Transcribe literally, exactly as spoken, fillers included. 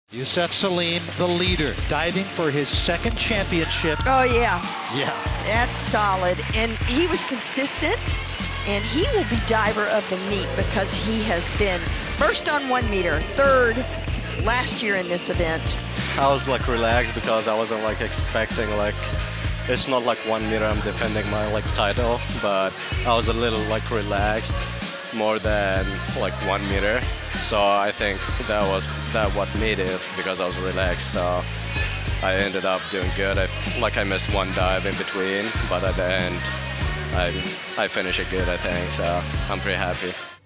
Youssef Selim, the leader, diving for his second championship. Oh, yeah. Yeah. That's solid. And he was consistent, and he will be diver of the meet because he has been first on one meter, third last year in this event. I was like relaxed because I wasn't like expecting like, it's not like one meter I'm defending my like title, but I was a little like relaxed more than like one meter. So I think that was that what made it because I was relaxed. So I ended up doing good. I like I missed one dive in between, but at the end I I finished it good, I think. So I'm pretty happy.